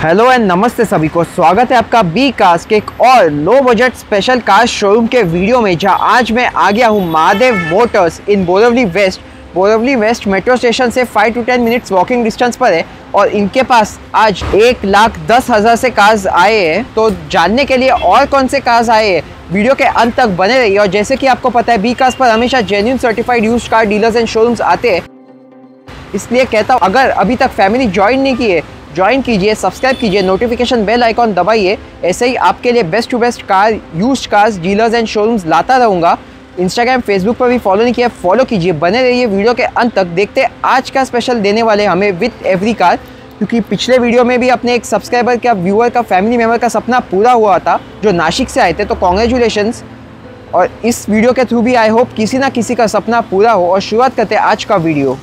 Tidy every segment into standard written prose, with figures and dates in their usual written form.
Hello and नमस्ते सभी को, स्वागत है आपका बी कार्स के एक और low budget special car showroom के वीडियो में, जहां आज मैं आ गया हूं Mahadev motors in Borivali west. Borivali west metro station से 5 to 10 मिनट्स वॉकिंग डिस्टेंस पर है और इनके पास आज 1,10,000 से कार्स आए हैं। तो जानने के लिए और कौन से कार्स आए हैं, वीडियो के अंत तक बने रहिए। और जैसे कि आपको पता है, बी कार्स पर हमेशा genuine certified used car dealers and showrooms आते हैं, इसलिए कहता हूँ अगर अभी तक फैमिली ज्वाइन नहीं की है, ज्वाइन कीजिए, सब्सक्राइब कीजिए, नोटिफिकेशन बेल आइकॉन दबाइए। ऐसे ही आपके लिए best to best car used cars dealers and showrooms लाता रहूँगा। इंस्टाग्राम फेसबुक पर भी फॉलो नहीं किया, फॉलो कीजिए, बने रहिए वीडियो के अंत तक। देखते हैं आज का स्पेशल देने वाले हमें विथ एवरी कार, क्योंकि पिछले वीडियो में भी अपने एक सब्सक्राइबर का, व्यूअर का, फैमिली मेम्बर का सपना पूरा हुआ था जो नासिक से आए थे, तो कॉन्ग्रेचुलेशंस। और इस वीडियो के थ्रू भी आई होप किसी ना किसी का सपना पूरा हो। और शुरुआत करते हैं आज का वीडियो।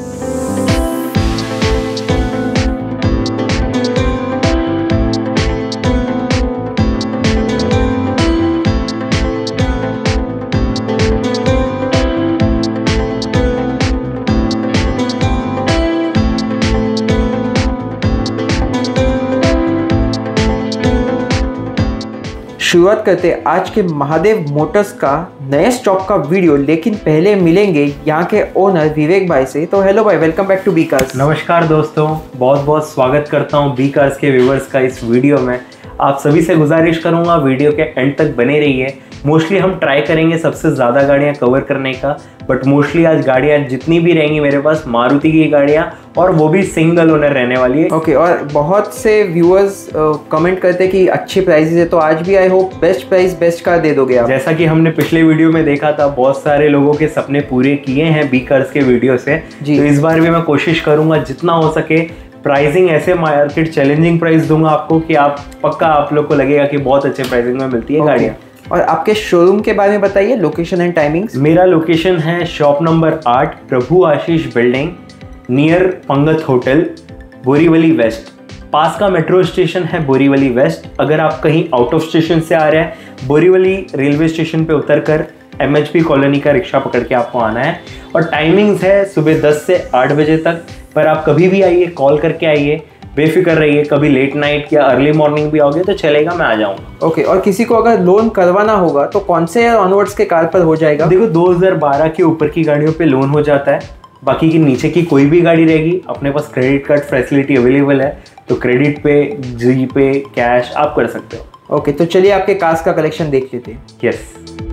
शुरुआत करते आज के महादेव मोटर्स का नए स्टॉक का वीडियो, लेकिन पहले मिलेंगे यहाँ के ओनर विवेक भाई से। तो हेलो भाई, welcome back to B cars. नमस्कार दोस्तों, बहुत बहुत स्वागत करता हूँ बी कार्स के व्यूवर्स का इस वीडियो में। आप सभी से गुजारिश करूँगा वीडियो के एंड तक बने रहिए। मोस्टली हम ट्राई करेंगे सबसे ज़्यादा गाड़ियाँ कवर करने का, बट मोस्टली आज गाड़ियाँ जितनी भी रहेंगी मेरे पास मारुति की गाड़ियाँ, और वो भी सिंगल ओनर रहने वाली है। ओके, और बहुत से व्यूअर्स कमेंट करते हैं कि अच्छी प्राइसेस है, तो आज भी I hope best price best car दे दोगे आप। जैसा कि हमने पिछले वीडियो में देखा था, बहुत सारे लोगों के सपने पूरे किए हैं बी कार्स के वीडियो से, तो इस बार भी मैं कोशिश करूँगा जितना हो सके प्राइसिंग ऐसे मार्केट चैलेंजिंग प्राइस दूंगा आपको कि आप पक्का आप लोग को लगेगा कि बहुत अच्छे प्राइसिंग में मिलती है गाड़ियाँ। और आपके शोरूम के बारे में बताइए, लोकेशन एंड टाइमिंग्स। मेरा लोकेशन है shop number 8, Prabhu Ashish building, near Pangat hotel, Borivali west. पास का मेट्रो स्टेशन है बोरीवली वेस्ट। अगर आप कहीं आउट ऑफ स्टेशन से आ रहे हैं, बोरीवली रेलवे स्टेशन पे उतरकर MHP कॉलोनी का रिक्शा पकड़ के आपको आना है। और टाइमिंग्स है सुबह 10 से 8 बजे तक, पर आप कभी भी आइए, कॉल करके आइए, बेफिक्र रहिए। कभी लेट नाइट या अर्ली मॉर्निंग भी आओगे तो चलेगा, मैं आ जाऊंगा। ओके, और किसी को अगर लोन करवाना होगा तो कौन से ऑनवर्ड्स के कार पर हो जाएगा? देखो, 2012 के ऊपर की गाड़ियों पे लोन हो जाता है, बाकी की नीचे की कोई भी गाड़ी रहेगी अपने पास क्रेडिट कार्ड फैसिलिटी अवेलेबल है, तो क्रेडिट पे, जी पे, कैश आप कर सकते हो। ओके, तो चलिए आपके कार्स का कलेक्शन देख लेते हैं। यस।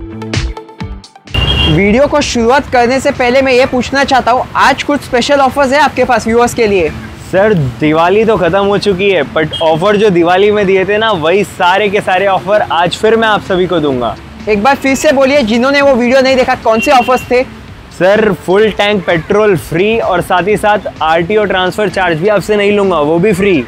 वीडियो को शुरुआत करने से पहले मैं ये पूछना चाहता हूँ, आज कुछ स्पेशल ऑफर्स है आपके पास व्यूअर्स के लिए? सर, दिवाली तो खत्म हो चुकी है, बट ऑफर जो दिवाली में दिए थे ना, वही सारे के सारे ऑफर आज फिर मैं आप सभी को दूंगा। एक बार फिर से बोलिए, जिन्होंने वो वीडियो नहीं देखा, कौन से ऑफर्स थे? Sir, full tank petrol free, और साथ ही साथ RTO ट्रांसफर चार्ज भी आपसे नहीं लूंगा, वो भी फ्री।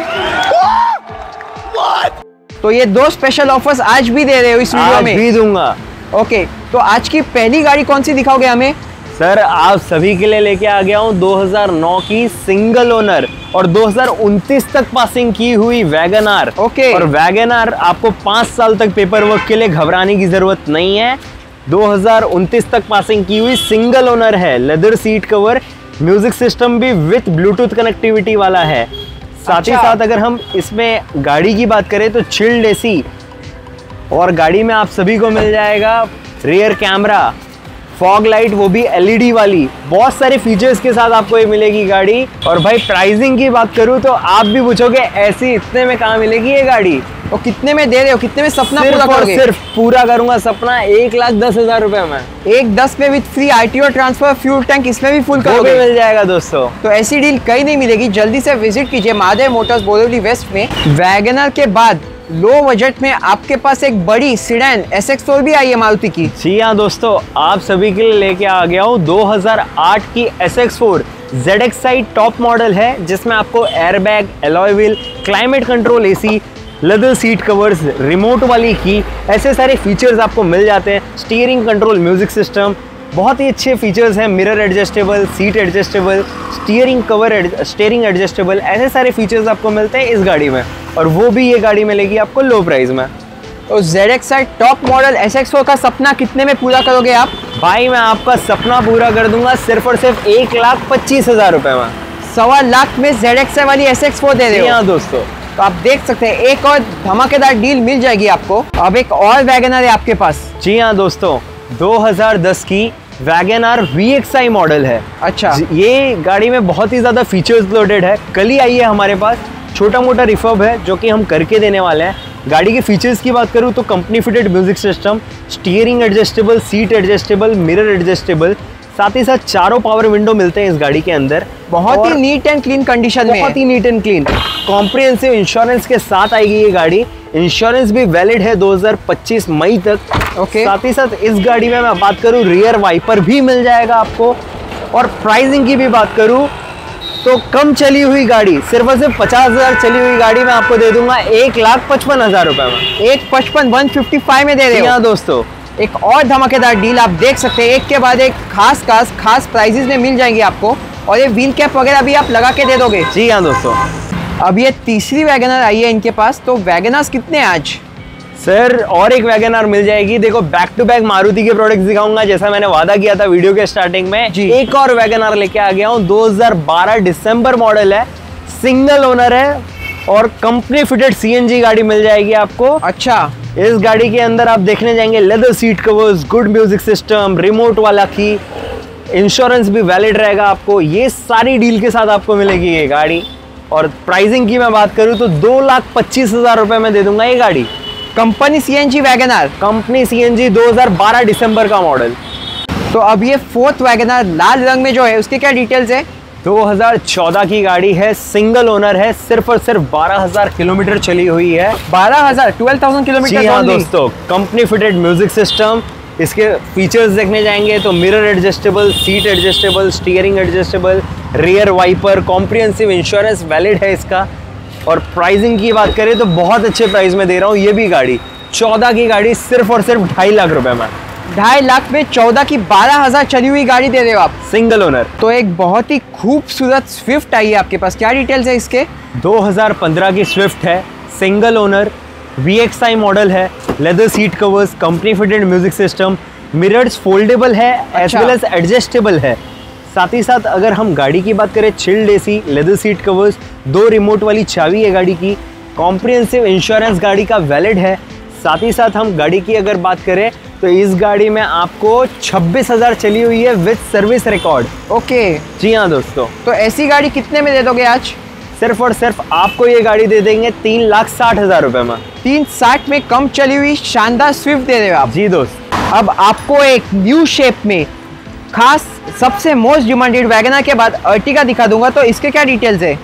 तो ये 2 स्पेशल ऑफर्स आज भी दे रहे हो इस वीडियो में? आज भी दूंगा। ओके, तो आज की पहली गाड़ी कौन सी दिखाओगे हमें? सर, आप सभी के लिए लेके आ गया हूँ 2009 की सिंगल ओनर और 2029 तक पासिंग की हुई वैगन आर। ओके, और वैगन आर आपको 5 साल तक पेपर वर्क के लिए घबराने की जरूरत नहीं है। 2029 तक पासिंग की हुई सिंगल ओनर है, leather seat cover, music system भी विथ ब्लूटूथ कनेक्टिविटी वाला है। साथ ही साथ अगर हम इसमें गाड़ी की बात करें तो चिल्ड AC, और गाड़ी में आप सभी को मिल जाएगा रियर कैमरा, फॉग लाइट, वो भी LED वाली। बहुत सारे फीचर्स के साथ आपको ये मिलेगी गाड़ी। और भाई, प्राइसिंग की बात करूं तो आप भी पूछोगे ऐसी इतने में कहाँ मिलेगी ये गाड़ी? तो कितने में दे रहे हो, कितने में सपना पूरा करोगे? सिर्फ पूरा करूंगा सपना 1,10,000 रुपए में। 1,10 में with free RTO transfer, fuel tank इसमें भी फुल करोगे? मिल जाएगा दोस्तों। तो ऐसी डील कहीं नहीं मिलेगी, जल्दी से विजिट कीजिए महादेव मोटर्स बोरिवली वेस्ट में। वैगनर के बाद लो बजट में आपके पास एक बड़ी सिडैन SX4 भी आई है मारुति की। जी हाँ दोस्तों, आप सभी के लिए लेके आ गया हूँ 2008 की SX4 ZXi टॉप मॉडल है, जिसमें आपको airbag, alloy wheel, climate control AC, leather seat covers, remote वाली की, ऐसे सारे फीचर्स आपको मिल जाते हैं। स्टीयरिंग कंट्रोल, म्यूजिक सिस्टम, बहुत ही अच्छे फीचर्स हैं। Mirror adjustable, seat adjustable, steering cover, steering adjustable, ऐसे सारे फीचर्स आपको मिलते हैं इस गाड़ी में, और वो भी ये गाड़ी मिलेगी आपको लो प्राइस में। तो ZXi टॉप मॉडल SX4 का सपना कितने में पूरा करोगे आप? भाई, मैं आपका सपना पूरा कर दूंगा सिर्फ और सिर्फ 1,25,000 रुपए में। 1.25 लाख में ZXi वाली SX4 दे रहे हो? हाँ दोस्तों। तो आप देख सकते हैं एक और धमाकेदार डील मिल जाएगी आपको। अब एक और वैगनर है आपके पास। जी हाँ दोस्तों, 2010 की वैगनर VXI मॉडल है। अच्छा, ये गाड़ी में बहुत ही ज़्यादा फीचर्स लोडेड है। कल ही आई है हमारे पास, छोटा मोटा रिफर्ब है जो कि हम करके देने वाले हैं। गाड़ी के फीचर्स की बात करूँ तो company fitted music system, steering adjustable, seat adjustable, mirror adjustable, साथ ही साथ चारों पावर विंडो मिलते हैं इस गाड़ी के अंदर। बहुत ही नीट एंड क्लीन कंडीशन में, बहुत ही neat and clean. Comprehensive insurance के साथ आएगी ये गाड़ी। इंश्योरेंस भी वैलिड है 2025 मई तक। ओके। साथ ही साथ इस गाड़ी में मैं बात करूँ, रियर वाइपर भी मिल जाएगा आपको। और प्राइसिंग की भी बात करूँ तो कम चली हुई गाड़ी, सिर्फ और सिर्फ 50,000 चली हुई गाड़ी मैं आपको दे दूंगा 1,55,000 रुपए में। 1,55,155 में दे रहे हो। हाँ दोस्तों, एक और धमाकेदार डील आप देख सकते हैं, एक के बाद एक खास प्राइजेस में मिल जाएंगे आपको। और ये व्हील कैप वगैरह भी आप लगा के दे दोगे। जी हाँ दोस्तों। अब ये तीसरी वैगनर आई है इनके पास, तो वैगनर्स कितने हैं आज? सर और एक वैगनर मिल जाएगी। देखो बैक टू बैक मारुति के प्रोडक्ट्स दिखाऊंगा जैसा मैंने वादा किया था वीडियो के स्टार्टिंग में। जी। एक और वैगनर लेके आ गया हूँ, 2012 दिसंबर मॉडल है, सिंगल ओनर है और कंपनी फिटेड CNG गाड़ी मिल जाएगी आपको। अच्छा, इस गाड़ी के अंदर आप देखने जाएंगे leather seat covers, good music system, remote वाला की, इंश्योरेंस भी वैलिड रहेगा आपको। ये सारी डील के साथ आपको मिलेगी ये गाड़ी। और प्राइसिंग की मैं बात करूँ तो 2,25,000 रुपए में दे दूंगा ये गाड़ी। Company CNG Wagon R, company CNG 2012 दिसंबर का मॉडल। तो अब ये फोर्थ वैगनर लाल रंग में जो है उसके क्या डिटेल्स है? 2014 की गाड़ी है, सिंगल ओनर है, सिर्फ और सिर्फ 12,000 किलोमीटर चली हुई है। 12,000 12,000 किलोमीटर। जी हाँ दोस्तों, कंपनी फिटेड म्यूजिक सिस्टम। इसके फीचर्स देखने जाएंगे तो mirror adjustable, seat adjustable, steering adjustable, rear wiper, comprehensive insurance valid है इसका। और प्राइसिंग की बात करें तो बहुत अच्छे प्राइस में दे रहा हूँ ये भी गाड़ी। 14 की गाड़ी सिर्फ और सिर्फ 2.5 लाख रुपए में। 2.5 लाख में 14 की 12,000 चली हुई गाड़ी दे रहे हो आप, सिंगल ओनर। तो एक बहुत ही खूबसूरत स्विफ्ट आई है आपके पास, क्या डिटेल्स है इसके? 2015 की स्विफ्ट है, सिंगल ओनर, VXI मॉडल है, leather seat covers, company fitted music system, mirrors foldable है एज वेल एज एडजस्टेबल है। साथ ही साथ अगर हम गाड़ी की बात करें, chilled AC, leather seat covers, 2 remote वाली चाबी है गाड़ी की, कॉम्प्रिहेंसिव इंश्योरेंस गाड़ी का वैलिड है। साथ ही साथ हम गाड़ी की अगर बात करें तो इस गाड़ी में आपको 26,000 चली हुई है विद सर्विस रिकॉर्ड। ओके। जी हाँ दोस्तों। तो ऐसी गाड़ी कितने में दे दोगे आज? सिर्फ और सिर्फ आपको ये गाड़ी दे देंगे 3,60,000 रुपए में। 360 में कम चली हुई शानदार स्विफ्ट दे रहे हो आप। जी दोस्त। अब आपको एक न्यू शेप में खास सबसे मोस्ट डिमांडेड वैगनर के बाद अर्टिगा दिखा दूंगा, तो इसके क्या डिटेल्स है?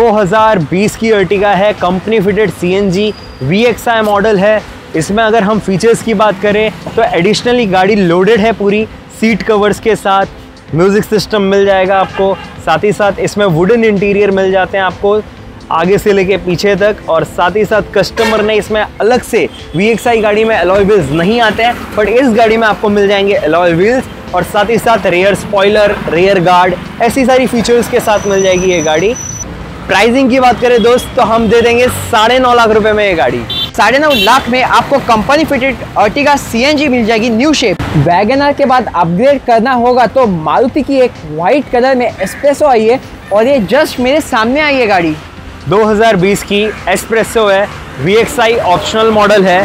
2020 की अर्टिगा है, company fitted CNG VXI model है। इसमें अगर हम फीचर्स की बात करें तो एडिशनली गाड़ी लोडेड है पूरी, सीट कवर्स के साथ, म्यूजिक सिस्टम मिल जाएगा आपको। साथ ही साथ इसमें वुडन इंटीरियर मिल जाते हैं आपको आगे से लेके पीछे तक। और साथ ही साथ कस्टमर ने इसमें अलग से, VXI गाड़ी में अलॉय व्हील्स नहीं आते हैं, बट इस गाड़ी में आपको मिल जाएंगे अलॉय व्हील्स। और साथ ही साथ रियर स्पॉइलर, रियर गार्ड, ऐसी सारी फीचर्स के साथ मिल जाएगी ये गाड़ी। प्राइसिंग की बात करें दोस्त तो हम दे देंगे 9.5 लाख रुपए में ये गाड़ी। 9.5 लाख में आपको कंपनी फिटेड अर्टिगा CNG मिल जाएगी न्यू शेप। वैगनर के बाद अपग्रेड करना होगा तो मारुति की एक वाइट कलर में एस्प्रेसो आई है और ये जस्ट मेरे सामने आई है गाड़ी। 2020 की एस्प्रेसो है, VXI ऑप्शनल मॉडल है,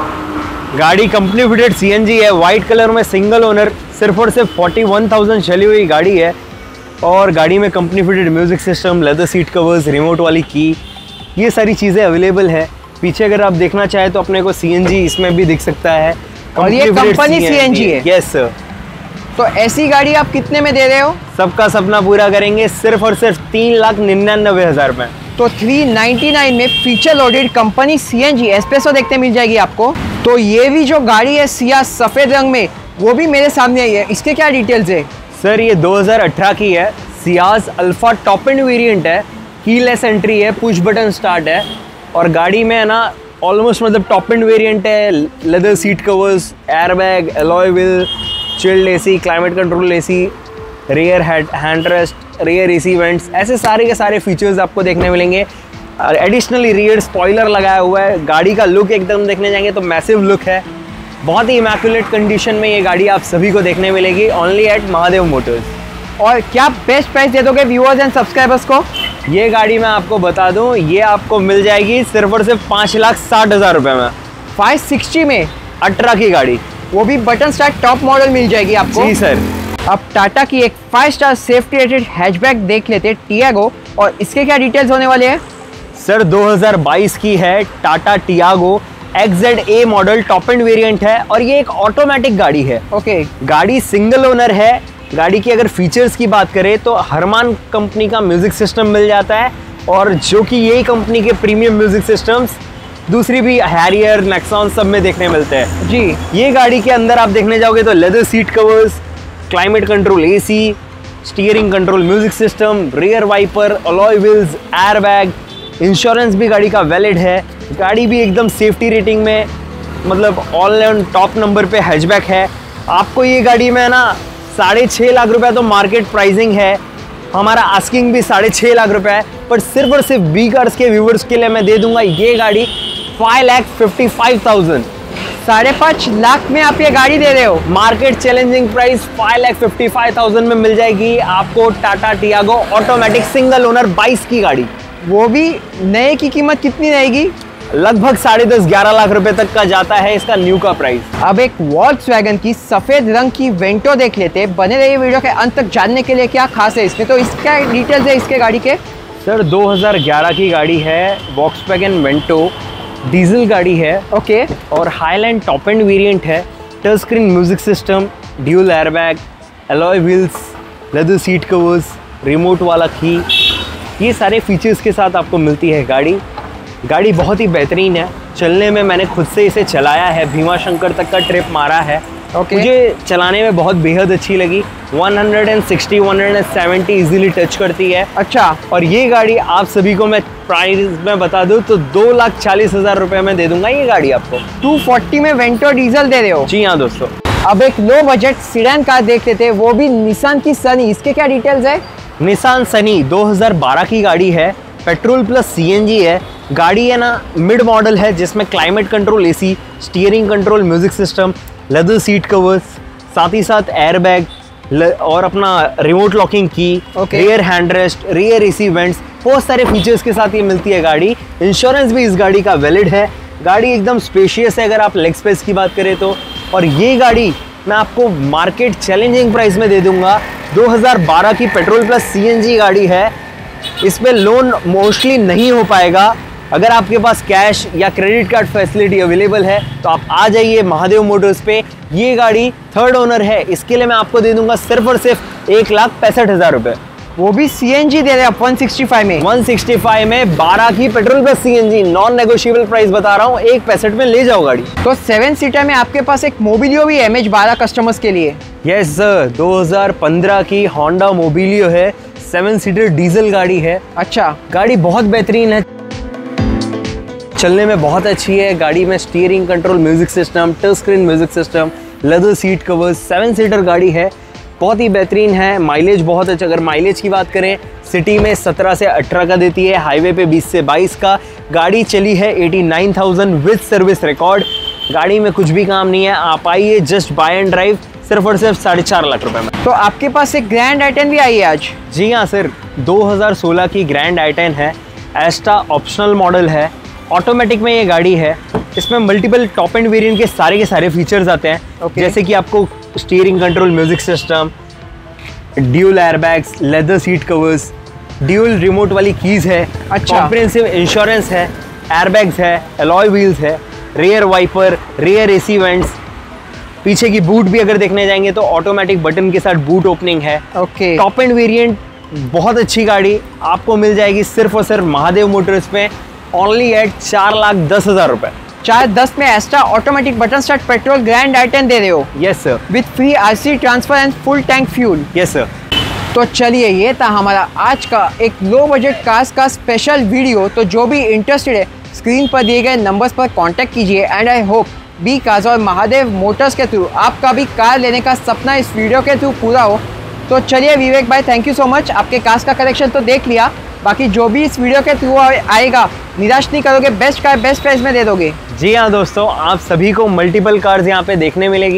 गाड़ी कंपनी फिटेड CNG है, वाइट कलर में, सिंगल ओनर, सिर्फ और सिर्फ 41,000 चली हुई गाड़ी है। और गाड़ी में company fitted music system, leather seat covers, remote वाली की, ये सारी चीज़ें अवेलेबल है। पीछे अगर आप देखना चाहें तो अपने को CNG इसमें भी दिख सकता है और ये कंपनी CNG है। Yes sir. तो ऐसी गाड़ी आप कितने में दे रहे हो? सबका सपना पूरा करेंगे सिर्फ और सिर्फ 3,99,000 में। तो 399 में feature loaded company CNG Espresso देखते मिल जाएगी आपको। तो ये भी जो गाड़ी है सिया सफेद रंग में, वो भी मेरे सामने आई है, इसके क्या डिटेल्स है? सर ये 2018 की है, Ciaz alpha top end variant है, कीलेस एंट्री है, पुश बटन स्टार्ट है। और गाड़ी में है ना ऑलमोस्ट मतलब टॉप एंड वेरिएंट है, leather seat covers, airbag, alloy wheel, chilled AC, climate control AC, rear hand rest, rear AC vents, ऐसे सारे के सारे फीचर्स आपको देखने मिलेंगे। एडिशनली रियर स्पॉइलर लगाया हुआ है। गाड़ी का लुक एकदम देखने जाएंगे तो मैसिव लुक है, बहुत ही इमैक्युलेट कंडीशन में ये गाड़ी आप सभी को देखने मिलेगी ओनली एट महादेव मोटर्स। और क्या बेस्ट प्राइस दे दोगे व्यूअर्स एंड सब्सक्राइबर्स को? ये गाड़ी मैं आपको बता दूं, ये आपको मिल जाएगी सिर्फ और सिर्फ 5,60,000 रुपए में। 560 में 18 की गाड़ी, वो भी बटन स्टार्ट टॉप मॉडल मिल जाएगी आपको। जी सर। अब टाटा की एक 5 स्टार सेफ्टी रेटेड हैचबैक देख लेते हैं, टियागो, और इसके क्या डिटेल्स होने वाले हैं? सर 2022 की है Tata Tiago XZA model, top end variant है और ये एक ऑटोमेटिक गाड़ी है। ओके। गाड़ी सिंगल ओनर है। गाड़ी की अगर फीचर्स की बात करें तो हरमान कंपनी का म्यूजिक सिस्टम मिल जाता है, और जो कि यही कंपनी के प्रीमियम म्यूजिक सिस्टम्स दूसरी भी हैरियर, नेक्सॉन सब में देखने मिलते हैं। जी। ये गाड़ी के अंदर आप देखने जाओगे तो leather seat covers, climate control AC, steering control music system, rear wiper, alloy wheels, airbag, insurance भी गाड़ी का वैलिड है। गाड़ी भी एकदम सेफ्टी रेटिंग में, मतलब ऑल ऑन टॉप नंबर पे हैचबैक है। आपको ये गाड़ी में ना 6.5 लाख रुपए तो मार्केट प्राइसिंग है, हमारा आस्किंग भी 6.5 लाख रुपए है, पर सिर्फ और सिर्फ बी कार्स के व्यूवर्स के लिए मैं दे दूंगा ये गाड़ी 5,55,000। 5.5 लाख में आप ये गाड़ी दे रहे हो? मार्केट चैलेंजिंग प्राइस 5,55,000 में मिल जाएगी आपको Tata Tiago automatic single owner 22 की गाड़ी। वो भी नए की कीमत कितनी रहेगी? लगभग 10.5-11 लाख रुपए तक का जाता है इसका न्यू का प्राइस। अब एक वॉल्क्सवैगन की सफेद रंग की वेंटो देख लेते हैं। बने रहिए वीडियो के अंत तक जानने के लिए क्या खास है इसमें। तो इसका डिटेल्स है इसके गाड़ी के। सर 2011 की गाड़ी है, वॉक्सवैगन वेंटो, डीजल गाड़ी है। ओके। और हाईलैंड टॉप एंड वेरिएंट है, touch screen music system, dual airbag, alloy wheels, leather seat covers, remote वाला की, ये सारे फीचर्स के साथ आपको मिलती है गाड़ी। गाड़ी बहुत ही बेहतरीन है, चलने में मैंने खुद से इसे चलाया है, भीमा शंकर तक का ट्रिप मारा है। मुझे चलाने में बहुत बेहद अच्छी लगी। 160-170 इजीली टच करती है। अच्छा। और ये गाड़ी आप सभी को मैं प्राइस में बता दूं तो 2,40,000 रुपए में दे दूंगा ये गाड़ी आपको। 240 में वेंटो डीजल दे रहे हो? जी हाँ दोस्तों। अब एक लो बजट सीडान कार देख लेते हैं, वो भी निसान की सनी। इसके क्या डिटेल्स है? निसान सनी 2012 की गाड़ी है, पेट्रोल प्लस CNG है। गाड़ी है ना मिड मॉडल है, जिसमें climate control AC, steering control music system, leather seat covers, साथ ही साथ एयरबैग और अपना रिमोट लॉकिंग की, rear hand rest, rear AC vents, बहुत सारे फीचर्स के साथ ये मिलती है गाड़ी। इंश्योरेंस भी इस गाड़ी का वैलिड है। गाड़ी एकदम स्पेशियस है अगर आप लेग स्पेस की बात करें तो। और ये गाड़ी मैं आपको मार्केट चैलेंजिंग प्राइस में दे दूंगा। 2012 की पेट्रोल प्लस CNG गाड़ी है, इसमें लोन मोस्टली नहीं हो पाएगा। अगर आपके पास कैश या क्रेडिट कार्ड फैसिलिटी अवेलेबल है तो आप आ जाइए महादेव मोटर्स पे। ये गाड़ी थर्ड ओनर है, इसके लिए मैं आपको दे दूंगा सिर्फ और सिर्फ 1,65,000 रुपए। वो भी CNG दे रहे हैं 165 में। 165 में 12 की petrol plus CNG, non negotiable price बता रहा हूँ, 1,65 में ले जाओ गाड़ी। तो 7 सीटर में आपके पास एक मोबिलियो भी है MH12 कस्टमर्स के लिए। यस सर, 2015 की होंडा मोबिलियो है, 7 सीटर डीजल गाड़ी है। अच्छा। गाड़ी बहुत बेहतरीन है, चलने में बहुत अच्छी है। गाड़ी में steering control music system, touch screen music system, leather seat covers, 7 seater गाड़ी है, बहुत ही बेहतरीन है। माइलेज बहुत अच्छा, अगर माइलेज की बात करें सिटी में 17 से 18 का देती है, हाईवे पे 20 से 22 का। गाड़ी चली है 89,000 विद सर्विस रिकॉर्ड। गाड़ी में कुछ भी काम नहीं है, आप आइए जस्ट बाय एंड ड्राइव सिर्फ और सिर्फ 4.5 लाख रुपए में। तो आपके पास एक ग्रैंड i10 भी आई है आज? जी हाँ सर, 2016 की ग्रैंड i10 है, एस्टा ऑप्शनल मॉडल है, ऑटोमेटिक में ये गाड़ी है। इसमें मल्टीपल टॉप एंड वेरिएंट के सारे फीचर्स आते हैं। जैसे कि आपको steering control music system, dual airbags, leather seat covers, dual remote वाली कीज है, कॉम्प्रिहेंसिव इंश्योरेंस है, एयरबैग्स है, अलॉय व्हील्स है, rear wiper, rear AC vents. पीछे की बूट भी अगर देखने जाएंगे तो ऑटोमेटिक बटन के साथ बूट ओपनिंग है। टॉप एंड वेरिएंट बहुत अच्छी गाड़ी आपको मिल जाएगी सिर्फ और सिर्फ महादेव मोटर्स में, ओनली एट 4,10,000 रुपए। 4,10 में Asta automatic button start petrol grand i10 दे रहे हो? Yes sir, with free RC transfer and full tank fuel. Yes sir. तो चलिए, ये था हमारा आज का एक लो बजट कार्स का स्पेशल वीडियो। तो जो भी इंटरेस्टेड है स्क्रीन पर दिए गए नंबर्स पर कांटेक्ट कीजिए and I hope B cars और महादेव मोटर्स के थ्रू आपका भी कार लेने का सपना इस वीडियो के थ्रू पूरा हो। तो चलिए विवेक भाई, थैंक यू सो मच। आपके कार्स का कलेक्शन तो देख लिया, बाकी जो भी इस वीडियो के थ्रू आएगा निराश नहीं करोगे, बेस्ट कार बेस्ट प्राइस में दे दोगे। जी हाँ दोस्तों, आप सभी को मल्टीपल कार्स यहाँ पे देखने मिलेगी।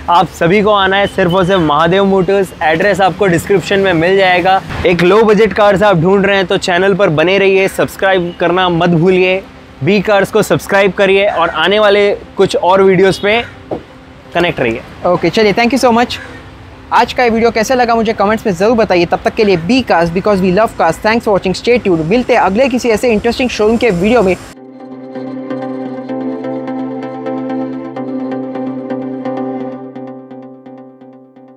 आप सभी को आना है सिर्फ और सिर्फ महादेव मोटर्स। एड्रेस आपको डिस्क्रिप्शन में मिल जाएगा। एक लो बजट कार्स आप ढूंढ रहे हैं तो चैनल पर बने रहिए, सब्सक्राइब करना मत भूलिए। बी कार्स को सब्सक्राइब करिए और आने वाले कुछ और वीडियोस पे कनेक्ट रहिए। ओके चलिए, थैंक यू सो मच। आज का ये वीडियो कैसे लगा मुझे कमेंट्स में ज़रूर बताइए। तब तक के लिए B cars, because we love cars. Thanks for watching, stay tuned. मिलते हैं अगले किसी ऐसे इंटरेस्टिंग शोरूम के वीडियो में।